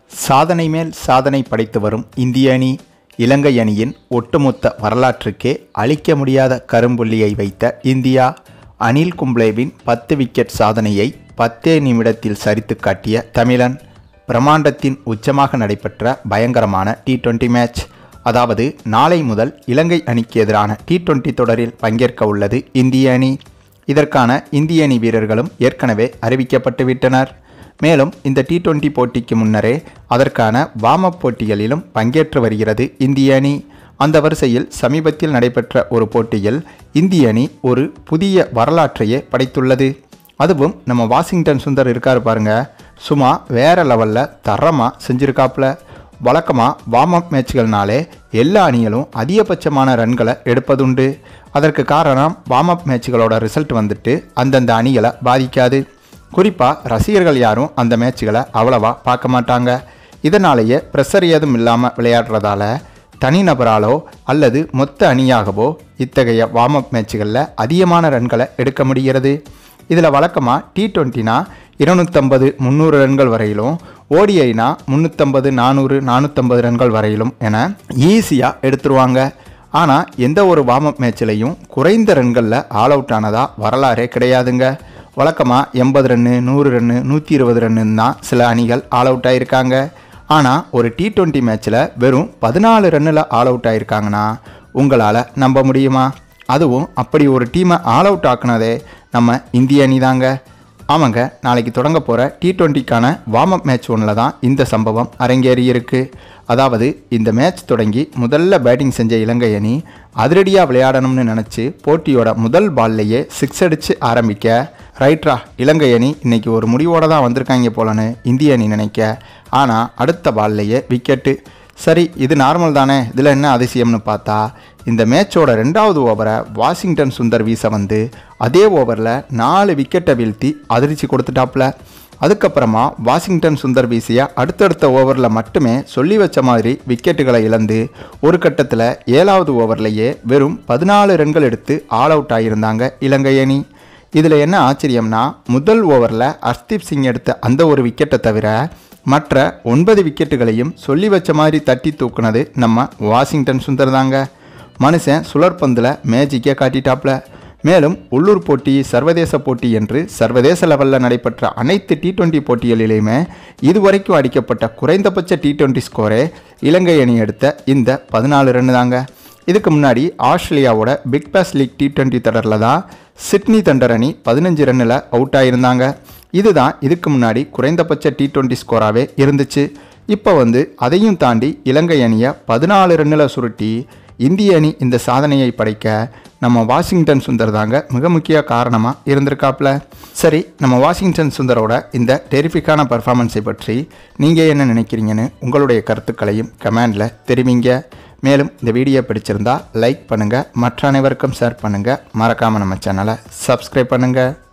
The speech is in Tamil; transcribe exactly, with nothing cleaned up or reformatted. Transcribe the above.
சாதனை மேல் சாதனை படைத்து வரும் இந்திய அணி இலங்கை அணியின் ஒட்டுமொத்த வரலாற்றுக்கே அழிக்க முடியாத கரும்புள்ளியை வைத்த இந்தியா அனில் கும்ப்ளேவின் பத்து விக்கெட் சாதனையை பத்தே நிமிடத்தில் சரித்து காட்டிய தமிழன். பிரம்மாண்டத்தின் உச்சமாக நடைபெற்ற பயங்கரமான டி டுவெண்டி மேட்ச். அதாவது நாளை முதல் இலங்கை அணிக்கு எதிரான டி டுவெண்டி தொடரில் பங்கேற்க உள்ளது இந்திய அணி. இதற்கான இந்திய அணி வீரர்களும் ஏற்கனவே அறிவிக்கப்பட்டுவிட்டனர். மேலும் இந்த டி டுவெண்டி போட்டிக்கு முன்னரே அதற்கான வார்ம் அப் போட்டிகளிலும் பங்கேற்று வருகிறது இந்திய அணி. அந்த வரிசையில் சமீபத்தில் நடைபெற்ற ஒரு போட்டியில் இந்திய அணி ஒரு புதிய வரலாற்றையே படைத்துள்ளது. அதுவும் நம்ம வாஷிங்டன் சுந்தர் இருக்கார் பாருங்க, சும்மா வேற லெவலில் தரமாக செஞ்சுருக்காப்புல. வழக்கமாக வார்ம் அப் மேட்ச்கள்னாலே எல்லா அணிகளும் அதிகபட்சமான ரன்களை எடுப்பதுண்டு. அதற்கு காரணம் வார்ம் அப் மேட்ச்களோட ரிசல்ட் வந்துட்டு அந்தந்த அணிகளை பாதிக்காது. குறிப்பாக ரசிகர்கள் யாரும் அந்த மேட்ச்களை அவ்வளவா பார்க்க மாட்டாங்க. இதனாலேயே ப்ரெஷர் ஏதும் இல்லாமல் விளையாடுறதால தனிநபராலோ அல்லது மொத்த அணியாகவோ இத்தகைய வார்ம் அப் மேட்ச்களில் அதிகமான ரன்களை எடுக்க முடிகிறது. இதில் வழக்கமாக டி டுவெண்ட்டினா இருநூற்றம்பது முந்நூறு ரன்கள் வரையிலும், ஓடிஐனா முந்நூற்றம்பது நானூறு நானூற்றம்பது ரன்கள் வரையிலும் என ஈஸியாக எடுத்துருவாங்க. ஆனால் எந்த ஒரு வார்ம் அப் மேட்ச்லையும் குறைந்த ரன்களில் ஆல் அவுட் ஆனதாக வரலாறே கிடையாதுங்க. வழக்கமாக எண்பது ரன்னு நூறு ரன்னு நூற்றி இருபது ரன்னு தான் சில அணிகள் ஆல் அவுட் ஆகியிருக்காங்க. ஆனால் ஒரு டி டுவெண்ட்டி மேட்ச்சில் வெறும் பதினாலு ரன்னில் ஆல் அவுட் ஆகியிருக்காங்கன்னா உங்களால் நம்ப முடியுமா? அதுவும் அப்படி ஒரு டீமை ஆல் அவுட் ஆக்குனதே நம்ம இந்திய அணி தாங்க. ஆமாங்க, நாளைக்கு தொடங்க போகிற டி டுவெண்ட்டிக்கான வார்ம் அப் மேட்ச் ஒன்றில் தான் இந்த சம்பவம் அரங்கேறியிருக்கு. அதாவது இந்த மேட்ச் தொடங்கி முதல்ல பேட்டிங் செஞ்ச இலங்கை அணி அதிரடியாக விளையாடணும்னு நினச்சி போட்டியோட முதல் பால்லையே சிக்ஸ் அடித்து ஆரம்பிக்க, ரைட்ரா இலங்கை அணி இன்றைக்கி ஒரு முடிவோடு தான் வந்திருக்காங்க போலன்னு இந்திய அணி நினைக்க, ஆனால் அடுத்த பால்லையே விக்கெட்டு. சரி, இது நார்மல் தானே, இதில் என்ன அதிசயம்னு பார்த்தா இந்த மேட்சோட ரெண்டாவது ஓவரை வாஷிங்டன் சுந்தர் வீச வந்து அதே ஓவரில் நாலு விக்கெட்டை வீழ்த்தி அதிர்ச்சி கொடுத்துட்டாப்புல. அதுக்கப்புறமா வாஷிங்டன் சுந்தர் வீசிய அடுத்தடுத்த ஓவரில் மட்டுமே சொல்லி வச்ச மாதிரி விக்கெட்டுகளை இழந்து ஒரு கட்டத்தில் ஏழாவது ஓவர்லேயே வெறும் பதினாலு ரன்கள் எடுத்து ஆல் அவுட் ஆகியிருந்தாங்க இலங்கை அணி. இதில் என்ன ஆச்சரியம்னா, முதல் ஓவரில் ஹர்ஷ்தீப் சிங் எடுத்த அந்த ஒரு விக்கெட்டை தவிர மற்ற ஒன்பது விக்கெட்டுகளையும் சொல்லி வச்ச மாதிரி தட்டி தூக்குனது நம்ம வாஷிங்டன் சுந்தர் தாங்க. மனுஷன் சுழற்பந்தில் மேஜிக்கே காட்டிட்டாப்ல. மேலும் உள்ளூர் போட்டி சர்வதேச போட்டி என்று சர்வதேச லெவலில் நடைபெற்ற அனைத்து டி டுவெண்ட்டி போட்டிகளிலுமே இதுவரைக்கும் அடிக்கப்பட்ட குறைந்தபட்ச டி டுவெண்ட்டி ஸ்கோரே இலங்கை அணி எடுத்த இந்த பதினாலு ரன்னு தாங்க. இதுக்கு முன்னாடி ஆஸ்திரேலியாவோட big bash league T twenty தொடரில் தான் சிட்னி தண்டர் அணி பதினஞ்சு ரன்னில் அவுட் ஆகியிருந்தாங்க. இதுதான் இதுக்கு முன்னாடி குறைந்தபட்ச டி டுவெண்ட்டி ஸ்கோராகவே இருந்துச்சு. இப்போ வந்து அதையும் தாண்டி இலங்கை அணியை பதினாலு ரன்னில் சுருட்டி இந்திய அணி இந்த சாதனையை படைக்க நம்ம வாஷிங்டன் சுந்தர் தாங்க மிக முக்கிய காரணமாக இருந்திருக்காப்புல. சரி, நம்ம வாஷிங்டன் சுந்தரோட இந்த டெரிஃபிக்கான பர்ஃபார்மன்ஸை பற்றி நீங்கள் என்ன நினைக்கிறீங்கன்னு உங்களுடைய கருத்துக்களையும் கமெண்டில் தெரிவிங்க. மேலும் இந்த வீடியோ பிடிச்சிருந்தா லைக் பண்ணுங்கள், மற்ற அனைவருக்கும் ஷேர் பண்ணுங்கள், மறக்காமல் நம்ம சேனலை சப்ஸ்கிரைப் பண்ணுங்கள்.